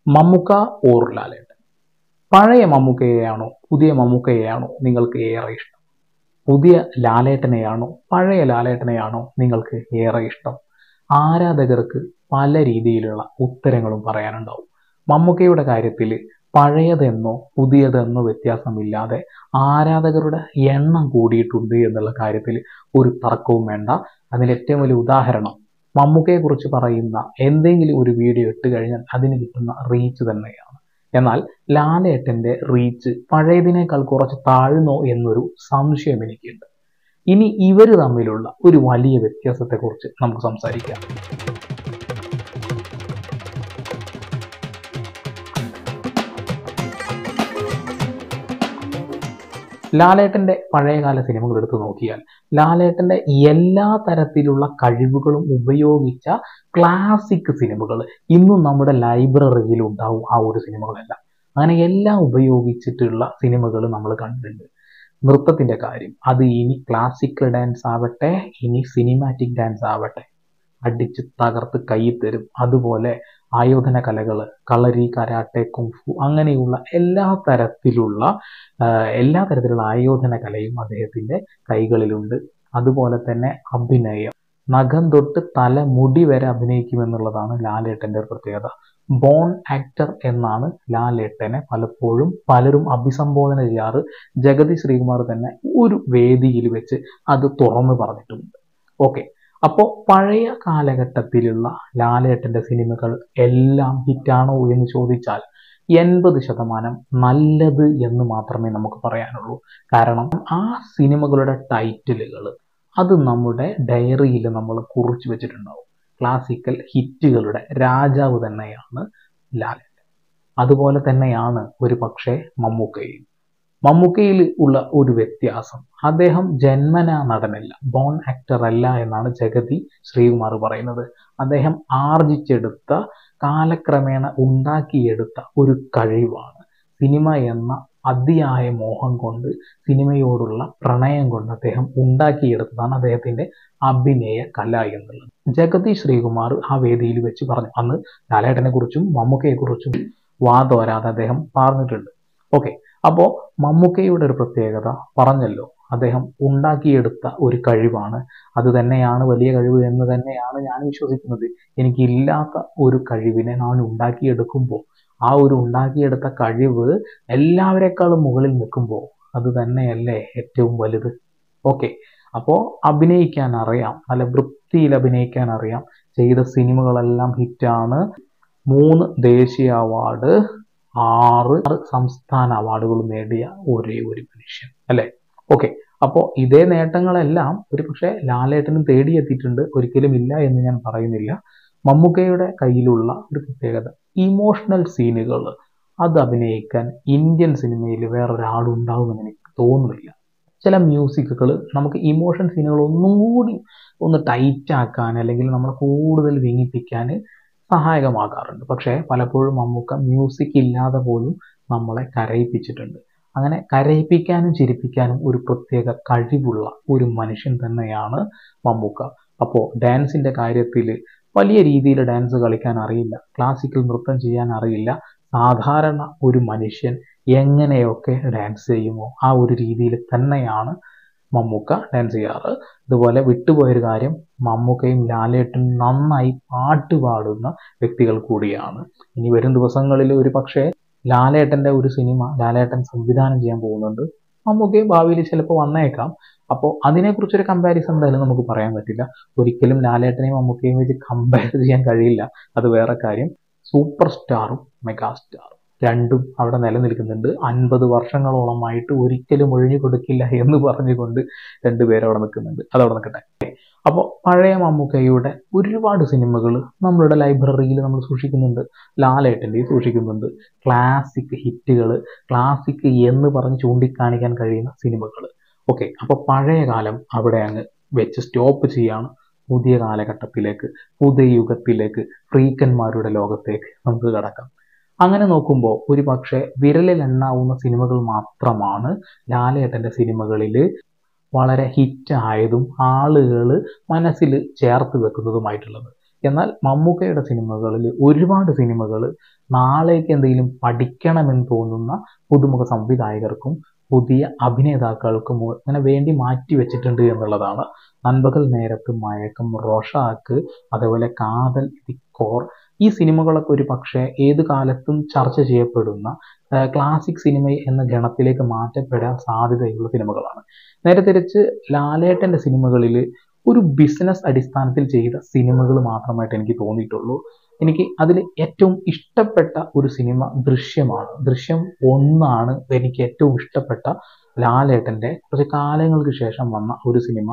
Mammukka or ലാലേട്ടൻ? പഴയ മമ്മൂക്കയെയാണോ പുതിയ മമ്മൂക്കയെയാണോ നിങ്ങൾക്ക് ഏറെ ഇഷ്ടം? പുതിയ ലാലേട്ടനെയാണോ പഴയ ലാലേട്ടനെയാണോ നിങ്ങൾക്ക് ഏറെ ഇഷ്ടം? ആരാധകർക്ക് പല രീതിയിലുള്ള ഉത്തരങ്ങളും പറയാനുണ്ടാവും. മമ്മൂക്കയുടെ കാര്യത്തിൽ പഴയതെന്നോ പുതിയതെന്നോ വ്യത്യാസമില്ലാതെ ആരാധകരുടെ എണ്ണം കൂടിയിട്ടുണ്ട് എന്നുള്ള കാര്യത്തിൽ ഒരു തർക്കവും വേണ്ട. അതിന് ഏറ്റവും വലിയ ഉദാഹരണം മമ്മൂക്കയെ കുറിച്ച് പറയുന്ന എന്തെങ്കിലും ഒരു വീഡിയോ ഇട്ട് കഴിഞ്ഞാൽ അതിന് കിട്ടുന്ന റീച്ച് തന്നെയാണ്. എന്നാൽ ലാലേട്ടന്റെ റീച്ച് പഴയതിനേക്കാൾ കുറച്ച് താഴ്ന്നോ എന്നൊരു സംശയം എനിക്കുണ്ട്. ഇനി ഇവർ തമ്മിലുള്ള ഒരു വലിയ വ്യത്യാസത്തെക്കുറിച്ച് നമുക്ക് സംസാരിക്കാം. ലാലേട്ടന്റെ പഴയകാല സിനിമകൾ എടുത്തു നോക്കിയാൽ ലാലേട്ടന്റെ എല്ലാ തരത്തിലുള്ള കഴിവുകളും ഉപയോഗിച്ച ക്ലാസിക് സിനിമകൾ ഇന്നും നമ്മുടെ ലൈബ്രറിയിൽ ഉണ്ടാവും. ആ ഒരു സിനിമകളെല്ലാം അങ്ങനെ എല്ലാം ഉപയോഗിച്ചിട്ടുള്ള സിനിമകൾ നമ്മൾ കണ്ടിട്ടുണ്ട്. നൃത്തത്തിന്റെ കാര്യം, അത് ഇനി ക്ലാസിക്കൽ ഡാൻസ് ആവട്ടെ, ഇനി സിനിമാറ്റിക് ഡാൻസ് ആവട്ടെ, അടിച്ച് തകർത്ത് കൈ തരും. അതുപോലെ ആയോധന കലകൾ, കളരി, കരാട്ടെ, കുംഫു, അങ്ങനെയുള്ള എല്ലാ തരത്തിലുള്ള ആയോധന കലയും അദ്ദേഹത്തിന്റെ കൈകളിലുണ്ട്. അതുപോലെ തന്നെ അഭിനയം, നഖം തൊട്ട് തല മുടി വരെ അഭിനയിക്കുമെന്നുള്ളതാണ് ലാലേട്ടന്റെ പ്രത്യേകത. ബോൺ ആക്ടർ എന്നാണ് ലാലേട്ടനെ പലപ്പോഴും പലരും അഭിസംബോധന ചെയ്യാറ്. ജഗതി ശ്രീകുമാർ തന്നെ ഒരു വേദിയിൽ വെച്ച് അത് തുറന്നു പറഞ്ഞിട്ടുണ്ട്. ഓക്കെ, അപ്പോൾ പഴയ കാലഘട്ടത്തിലുള്ള ലാലേട്ടന്റെ സിനിമകൾ എല്ലാം ഹിറ്റാണോ എന്ന് ചോദിച്ചാൽ 80% നല്ലത് എന്ന് മാത്രമേ നമുക്ക് പറയാനുള്ളൂ. കാരണം ആ സിനിമകളുടെ ടൈറ്റിലുകൾ അത് നമ്മുടെ ഡയറിയിൽ നമ്മൾ കുറിച്ചു വെച്ചിട്ടുണ്ടാവും. ക്ലാസിക്കൽ ഹിറ്റുകളുടെ രാജാവ് തന്നെയാണ് ലാലേട്ടൻ. അതുപോലെ തന്നെയാണ് ഒരു പക്ഷേ മമ്മൂക്കയും. മമ്മൂക്കയിൽ ഉള്ള ഒരു വ്യത്യാസം, അദ്ദേഹം ജന്മനാ നടനല്ല, ബോൺ ആക്ടർ അല്ല എന്നാണ് ജഗതി ശ്രീകുമാർ പറയുന്നത്. അദ്ദേഹം ആർജിച്ചെടുത്ത, കാലക്രമേണ ഉണ്ടാക്കിയെടുത്ത ഒരു കഴിവാണ്. സിനിമ എന്ന അതിയായ മോഹം കൊണ്ട്, സിനിമയോടുള്ള പ്രണയം കൊണ്ട് അദ്ദേഹം ഉണ്ടാക്കിയെടുത്തതാണ് അദ്ദേഹത്തിന്റെ അഭിനയ കല എന്നുള്ളത്. ജഗതി ശ്രീകുമാർ ആ വേദിയിൽ വെച്ച് പറഞ്ഞു. അന്ന് ലാലേട്ടനെ കുറിച്ചും മമ്മൂക്കയെ കുറിച്ചും വാതോരാതെ അദ്ദേഹം പറഞ്ഞിട്ടുണ്ട്. ഓക്കെ, അപ്പോൾ മമ്മൂക്കയുടെ ഒരു പ്രത്യേകത പറഞ്ഞല്ലോ, അദ്ദേഹം ഉണ്ടാക്കിയെടുത്ത ഒരു കഴിവാണ്. അത് തന്നെയാണ് വലിയ കഴിവ് എന്ന് തന്നെയാണ് ഞാൻ വിശ്വസിക്കുന്നത്. എനിക്കില്ലാത്ത ഒരു കഴിവിനെ ഞാൻ ഉണ്ടാക്കിയെടുക്കുമ്പോൾ, ആ ഒരു ഉണ്ടാക്കിയെടുത്ത കഴിവ് എല്ലാവരെക്കാളും മുകളിൽ നിൽക്കുമ്പോൾ അത് തന്നെയല്ലേ ഏറ്റവും വലുത്. ഓക്കെ, അപ്പോൾ അഭിനയിക്കാൻ അറിയാം, നല്ല വൃത്തിയിൽ അഭിനയിക്കാൻ അറിയാം. ചെയ്ത സിനിമകളെല്ലാം ഹിറ്റാണ്. 3 ദേശീയ അവാർഡ്, 6 സംസ്ഥാന അവാർഡുകളും നേടിയ ഒരേ ഒരു മനുഷ്യൻ അല്ലേ. ഓക്കെ, അപ്പോൾ ഇതേ നേട്ടങ്ങളെല്ലാം ഒരു പക്ഷേ ലാലേട്ടനും തേടിയെത്തിയിട്ടുണ്ട്, ഒരിക്കലും ഇല്ല എന്ന് ഞാൻ പറയുന്നില്ല. മമ്മൂക്കയുടെ കയ്യിലുള്ള ഒരു പ്രത്യേകത, ഇമോഷണൽ സീനുകൾ അത് അഭിനയിക്കാൻ ഇന്ത്യൻ സിനിമയിൽ വേറൊരാളുണ്ടാവുമെന്ന് എനിക്ക് തോന്നുന്നില്ല. ചില മ്യൂസിക്കുകൾ നമുക്ക് ഇമോഷൻ സീനുകൾ ഒന്നും കൂടി ഒന്ന് ടൈറ്റ് ആക്കാൻ, അല്ലെങ്കിൽ നമ്മളെ കൂടുതൽ വിങ്ങിപ്പിക്കാൻ സഹായകമാകാറുണ്ട്. പക്ഷേ പലപ്പോഴും മമ്മൂക്ക മ്യൂസിക് ഇല്ലാതെ പോലും നമ്മളെ കരയിപ്പിച്ചിട്ടുണ്ട്. അങ്ങനെ കരയിപ്പിക്കാനും ചിരിപ്പിക്കാനും ഒരു പ്രത്യേക കഴിവുള്ള ഒരു മനുഷ്യൻ തന്നെയാണ് മമ്മൂക്ക. അപ്പോൾ ഡാൻസിന്റെ കാര്യത്തിൽ വലിയ രീതിയിൽ ഡാൻസ് കളിക്കാൻ അറിയില്ല, ക്ലാസിക്കൽ നൃത്തം ചെയ്യാൻ അറിയില്ല. സാധാരണ ഒരു മനുഷ്യൻ എങ്ങനെയൊക്കെ ഡാൻസ് ചെയ്യുമോ ആ ഒരു രീതിയിൽ തന്നെയാണ് മമ്മൂക്ക ഡാൻസ് ചെയ്യാറ്. ഇതുപോലെ വിട്ടുപോയൊരു കാര്യം, മമ്മൂക്കയും ലാലേട്ടനും നന്നായി പാട്ട് പാടുന്ന വ്യക്തികൾ കൂടിയാണ്. ഇനി വരും ദിവസങ്ങളിൽ ഒരു പക്ഷേ ലാലേട്ടന്റെ ഒരു സിനിമ ലാലേട്ടൻ സംവിധാനം ചെയ്യാൻ പോകുന്നുണ്ട്. മമ്മൂക്കയും ഭാവിയിൽ ചിലപ്പോൾ വന്നേക്കാം. അപ്പോൾ അതിനെക്കുറിച്ചൊരു കമ്പാരിസൺ എന്തായാലും നമുക്ക് പറയാൻ പറ്റില്ല. ഒരിക്കലും ലാലേട്ടനെയും മമ്മൂക്കയും വെച്ച് കമ്പയർ ചെയ്യാൻ കഴിയില്ല, അത് വേറെ കാര്യം. സൂപ്പർ സ്റ്റാറും മെഗാ സ്റ്റാറും രണ്ടും അവിടെ നിലനിൽക്കുന്നുണ്ട്. 50 വർഷങ്ങളോളമായിട്ട് ഒരിക്കലും ഒഴിഞ്ഞു കൊടുക്കില്ല എന്ന് പറഞ്ഞുകൊണ്ട് രണ്ടുപേരും അവിടെ നിൽക്കുന്നുണ്ട്. അതവിടെ നിൽക്കട്ടെ. അപ്പോൾ പഴയ മമ്മൂക്കയുടെ ഒരുപാട് സിനിമകൾ നമ്മളുടെ ലൈബ്രറിയിൽ നമ്മൾ സൂക്ഷിക്കുന്നുണ്ട്, ലാലേട്ടൻ്റെയും സൂക്ഷിക്കുന്നുണ്ട്. ക്ലാസിക് ഹിറ്റുകൾ, ക്ലാസിക് എന്ന് പറഞ്ഞ് ചൂണ്ടിക്കാണിക്കാൻ കഴിയുന്ന സിനിമകൾ. ഓക്കെ, അപ്പോൾ പഴയ കാലം അവിടെ അങ്ങ് വെച്ച് സ്റ്റോപ്പ് ചെയ്യാണ്. പുതിയ കാലഘട്ടത്തിലേക്ക്, പുതിയ യുഗത്തിലേക്ക്, ഫ്രീക്കന്മാരുടെ ലോകത്തേക്ക് നമുക്ക് കടക്കാം. അങ്ങനെ നോക്കുമ്പോൾ ഒരു പക്ഷേ വിരലിൽ എണ്ണാവുന്ന സിനിമകൾ മാത്രമാണ് ലാലേട്ടൻ്റെ സിനിമകളിൽ വളരെ ഹിറ്റായതും ആളുകൾ മനസ്സിൽ ചേർത്ത് വെക്കുന്നതുമായിട്ടുള്ളത്. എന്നാൽ മമ്മൂക്കയുടെ സിനിമകളിൽ ഒരുപാട് സിനിമകൾ നാളേക്ക് എന്തെങ്കിലും പഠിക്കണമെന്ന് തോന്നുന്ന പുതുമുഖ സംവിധായകർക്കും പുതിയ അഭിനേതാക്കൾക്കും അങ്ങനെ വേണ്ടി മാറ്റി വെച്ചിട്ടുണ്ട് എന്നുള്ളതാണ്. നൻപകൽ നേരത്ത് മയക്കം, റോഷാക്ക്, അതേപോലെ കാതൽ, ദിക്കോർ, ഈ സിനിമകളൊക്കെ ഒരു പക്ഷേ ഏത് കാലത്തും ചർച്ച ചെയ്യപ്പെടുന്ന ക്ലാസിക് സിനിമ എന്ന ഗണത്തിലേക്ക് മാറ്റപ്പെടാൻ സാധ്യതയുള്ള സിനിമകളാണ്. നേരെ തിരിച്ച് ലാലേട്ടൻ്റെ സിനിമകളിൽ ഒരു ബിസിനസ് അടിസ്ഥാനത്തിൽ ചെയ്ത സിനിമകൾ മാത്രമായിട്ട് എനിക്ക് തോന്നിയിട്ടുള്ളൂ. എനിക്ക് അതിൽ ഏറ്റവും ഇഷ്ടപ്പെട്ട ഒരു സിനിമ ദൃശ്യമാണ്. ദൃശ്യം 1 എനിക്ക് ഏറ്റവും ഇഷ്ടപ്പെട്ട ലാലേട്ടൻ്റെ കുറച്ച് കാലങ്ങൾക്ക് ശേഷം വന്ന ഒരു സിനിമ.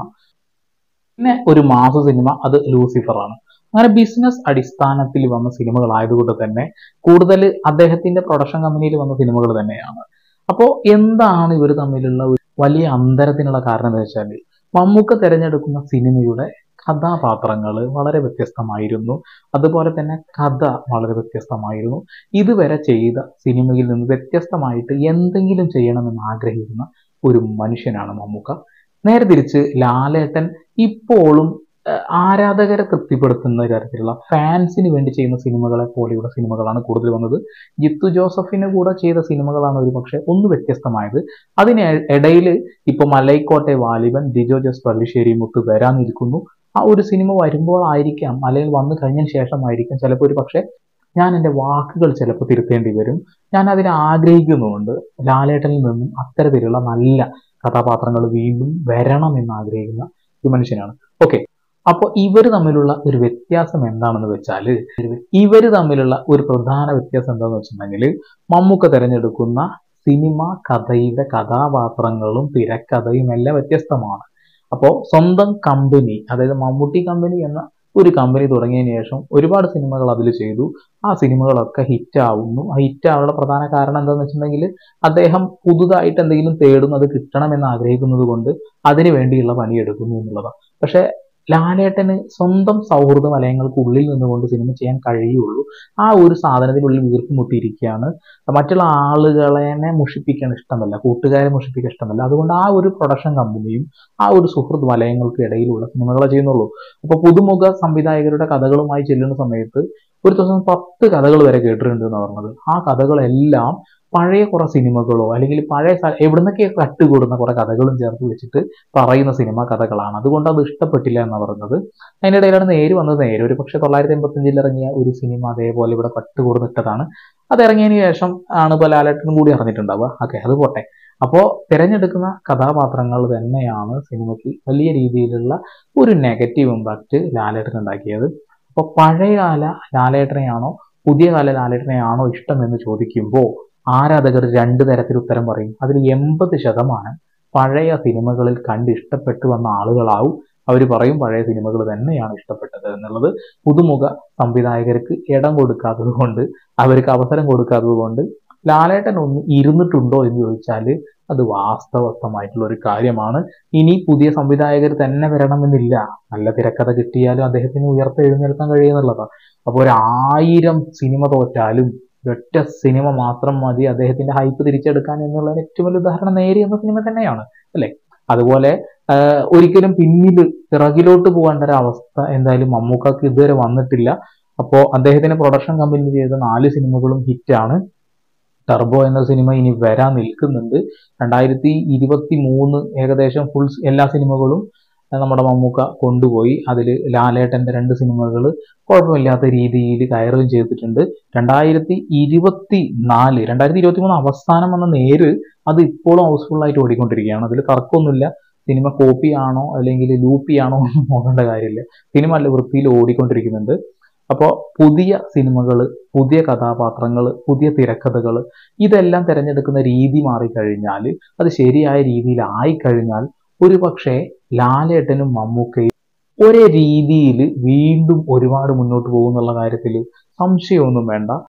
പിന്നെ ഒരു മാസ സിനിമ, അത് ലൂസിഫറാണ്. അങ്ങനെ ബിസിനസ് അടിസ്ഥാനത്തിൽ വന്ന സിനിമകളായതുകൊണ്ട് തന്നെ കൂടുതൽ അദ്ദേഹത്തിന്റെ പ്രൊഡക്ഷൻ കമ്പനിയിൽ വന്ന സിനിമകൾ തന്നെയാണ്. അപ്പോൾ എന്താണ് ഇവർ തമ്മിലുള്ള ഒരു വലിയ അന്തരത്തിനുള്ള കാരണം എന്ന് വെച്ചാൽ, മമ്മൂക്ക തിരഞ്ഞെടുക്കുന്ന സിനിമയുടെ കഥാപാത്രങ്ങൾ വളരെ വ്യത്യസ്തമായിരുന്നു. അതുപോലെ തന്നെ കഥ വളരെ വ്യത്യസ്തമായിരുന്നു. ഇതുവരെ ചെയ്ത സിനിമയിൽ നിന്ന് വ്യത്യസ്തമായിട്ട് എന്തെങ്കിലും ചെയ്യണമെന്ന് ആഗ്രഹിക്കുന്ന ഒരു മനുഷ്യനാണ് മമ്മൂക്ക. നേരെ തിരിച്ച് ലാലേട്ടൻ ഇപ്പോഴും ആരാധകരെ തൃപ്തിപ്പെടുത്തുന്ന തരത്തിലുള്ള ഫാൻസിന് വേണ്ടി ചെയ്യുന്ന സിനിമകളെ പോലെയുള്ള സിനിമകളാണ് കൂടുതൽ വന്നത്. ജിത്തു ജോസഫിന് കൂടെ ചെയ്ത സിനിമകളാണ് ഒരു പക്ഷേ ഒന്ന് വ്യത്യസ്തമായത്. അതിന് ഇടയിൽ ഇപ്പൊ മലൈക്കോട്ടെ വാലിബൻ, ജിജോ ജോസ് പള്ളിശ്ശേരി മുത്ത് വരാനിരിക്കുന്നു. ആ ഒരു സിനിമ വരുമ്പോൾ ആയിരിക്കാം, അല്ലെങ്കിൽ വന്നു കഴിഞ്ഞതിന് ശേഷമായിരിക്കാം ചിലപ്പോൾ ഒരു പക്ഷേ ഞാൻ എൻ്റെ വാക്കുകൾ ചിലപ്പോൾ തിരുത്തേണ്ടി വരും. ഞാൻ അതിനെ ആഗ്രഹിക്കുന്നുണ്ട്. ലാലേട്ടനിൽ നിന്നും അത്തരത്തിലുള്ള നല്ല കഥാപാത്രങ്ങൾ വീണ്ടും വരണം എന്ന് ആഗ്രഹിക്കുന്ന ഒരു മനുഷ്യനാണ്. ഓക്കെ, അപ്പോൾ ഇവർ തമ്മിലുള്ള ഒരു വ്യത്യാസം എന്താണെന്ന് വെച്ചാൽ, ഇവർ തമ്മിലുള്ള ഒരു പ്രധാന വ്യത്യാസം എന്താണെന്ന് വെച്ചിട്ടുണ്ടെങ്കിൽ, മമ്മൂക്ക തിരഞ്ഞെടുക്കുന്ന സിനിമ കഥയുടെ കഥാപാത്രങ്ങളും തിരക്കഥയും എല്ലാം വ്യത്യസ്തമാണ്. അപ്പോൾ സ്വന്തം കമ്പനി, അതായത് മമ്മൂട്ടി കമ്പനി എന്ന ഒരു കമ്പനി തുടങ്ങിയതിന് ശേഷം ഒരുപാട് സിനിമകൾ അതിൽ ചെയ്തു. ആ സിനിമകളൊക്കെ ഹിറ്റാവുന്നു. ആ ഹിറ്റാവാനുള്ള പ്രധാന കാരണം എന്താണെന്ന് വെച്ചിട്ടുണ്ടെങ്കിൽ, അദ്ദേഹം പുതുതായിട്ട് എന്തെങ്കിലും തേടുന്നു, അത് കിട്ടണമെന്ന് ആഗ്രഹിക്കുന്നത് കൊണ്ട് അതിനു വേണ്ടിയുള്ള പണിയെടുക്കുന്നു എന്നുള്ളതാണ്. പക്ഷെ ലാലേട്ടന് സ്വന്തം സൗഹൃദ വലയങ്ങൾക്കുള്ളിൽ നിന്നുകൊണ്ട് സിനിമ ചെയ്യാൻ കഴിയുള്ളൂ. ആ ഒരു സാധനത്തിനുള്ളിൽ വീർപ്പുമുട്ടിയിരിക്കുകയാണ്. മറ്റുള്ള ആളുകളെ മുഷിപ്പിക്കാൻ ഇഷ്ടമല്ല, കൂട്ടുകാരെ മുഷിപ്പിക്കാൻ ഇഷ്ടമല്ല. അതുകൊണ്ട് ആ ഒരു പ്രൊഡക്ഷൻ കമ്പനിയും ആ ഒരു സുഹൃത്ത് വലയങ്ങൾക്ക് ഇടയിലുള്ള സിനിമകളെ ചെയ്യുന്നുള്ളൂ. അപ്പൊ പുതുമുഖ സംവിധായകരുടെ കഥകളുമായി ചെല്ലുന്ന സമയത്ത് ഒരു ദിവസം 10 കഥകൾ വരെ കേട്ടിട്ടുണ്ട് എന്ന് പറഞ്ഞത്. ആ കഥകളെല്ലാം പഴയ കുറെ സിനിമകളോ അല്ലെങ്കിൽ പഴയ എവിടുന്നൊക്കെ കട്ടുകൂടുന്ന കുറെ കഥകളും ചേർത്ത് വെച്ചിട്ട് പറയുന്ന സിനിമ കഥകളാണ്. അതുകൊണ്ട് അത് ഇഷ്ടപ്പെട്ടില്ല എന്നാണ് പറഞ്ഞത്. അതിനിടയിലാണ് നേര് വന്നത്. നേര് ഒരു പക്ഷേ 1985 ഇറങ്ങിയ ഒരു സിനിമ അതേപോലെ ഇവിടെ കട്ടുകൂടുന്നിട്ടതാണ്. അത് ഇറങ്ങിയതിന് ശേഷം ആണ് ഇപ്പോൾ ലാലേട്ടനും കൂടി അറിഞ്ഞിട്ടുണ്ടാവുക. ഓക്കെ, അത് പോട്ടെ. അപ്പോൾ തിരഞ്ഞെടുക്കുന്ന കഥാപാത്രങ്ങൾ തന്നെയാണ് സിനിമയ്ക്ക് വലിയ രീതിയിലുള്ള ഒരു നെഗറ്റീവ് ഇമ്പാക്റ്റ് ലാലേട്ടൻ ഉണ്ടാക്കിയത്. അപ്പോൾ പഴയകാല ലാലേട്ടനെയാണോ പുതിയ കാല ലാലേട്ടനെയാണോ ഇഷ്ടം എന്ന് ചോദിക്കുമ്പോൾ ആരാധകർ 2 തരത്തിൽ ഉത്തരം പറയും. അതിൽ 80% പഴയ സിനിമകളിൽ കണ്ട് ഇഷ്ടപ്പെട്ടു വന്ന ആളുകളാവും. അവർ പറയും പഴയ സിനിമകൾ തന്നെയാണ് ഇഷ്ടപ്പെട്ടത് എന്നുള്ളത്. പുതുമുഖ സംവിധായകർക്ക് ഇടം കൊടുക്കാത്തത് കൊണ്ട്, അവർക്ക് അവസരം കൊടുക്കാത്തത് കൊണ്ട് ലാലേട്ടൻ ഒന്ന് ഇരുന്നിട്ടുണ്ടോ എന്ന് ചോദിച്ചാൽ അത് വാസ്തവമായിട്ടുള്ള ഒരു കാര്യമാണ്. ഇനി പുതിയ സംവിധായകർ തന്നെ വരണമെന്നില്ല. നല്ല തിരക്കഥ കിട്ടിയാലും അദ്ദേഹത്തിന് ഉയർത്തെഴുന്നേൽക്കാൻ കഴിയുന്നുള്ളതാണ്. അപ്പോൾ 1000 സിനിമ തോറ്റാലും ഒറ്റ സിനിമ മാത്രം മതി അദ്ദേഹത്തിന്റെ ഹൈപ്പ് തിരിച്ചെടുക്കാൻ എന്നുള്ളതിന് ഏറ്റവും വലിയ ഉദാഹരണം നേരി എന്ന സിനിമ തന്നെയാണ്, അല്ലെ? അതുപോലെ ഒരിക്കലും പിറകിലോട്ട് പോകേണ്ട ഒരു അവസ്ഥ എന്തായാലും മമ്മൂക്കക്ക് ഇതുവരെ വന്നിട്ടില്ല. അപ്പോൾ അദ്ദേഹത്തിന്റെ പ്രൊഡക്ഷൻ കമ്പനി ചെയ്ത 4 സിനിമകളും ഹിറ്റാണ്. ടർബോ എന്ന സിനിമ ഇനി വരാൻ നിൽക്കുന്നുണ്ട്. 2023 ഏകദേശം ഫുൾ എല്ലാ സിനിമകളും നമ്മുടെ മമ്മൂക്ക കൊണ്ടുപോയി. അതിൽ ലാലേട്ടന്റെ 2 സിനിമകൾ കുഴപ്പമില്ലാത്ത രീതിയിൽ കയറുകയും ചെയ്തിട്ടുണ്ട്. 2023 അവസാനം വന്ന നേര് അത് ഇപ്പോഴും ഹൗസ്ഫുൾ ആയിട്ട് ഓടിക്കൊണ്ടിരിക്കുകയാണ്. അതിൽ തർക്കമൊന്നുമില്ല. സിനിമ കോപ്പിയാണോ അല്ലെങ്കിൽ ലൂപ്പിയാണോ ഒന്നും നോക്കേണ്ട കാര്യമില്ല. സിനിമ നല്ല വൃത്തിയിൽ ഓടിക്കൊണ്ടിരിക്കുന്നുണ്ട്. അപ്പോൾ പുതിയ സിനിമകൾ, പുതിയ കഥാപാത്രങ്ങൾ, പുതിയ തിരക്കഥകൾ, ഇതെല്ലാം തിരഞ്ഞെടുക്കുന്ന രീതി മാറിക്കഴിഞ്ഞാൽ, അത് ശരിയായ രീതിയിൽ ആയിക്കഴിഞ്ഞാൽ ഒരു പക്ഷേ ലാലേട്ടനും മമ്മൂക്കയും ഒരേ രീതിയിൽ വീണ്ടും ഒരുപാട് മുന്നോട്ട് പോകുന്നുള്ള കാര്യത്തിൽ സംശയമൊന്നും വേണ്ട.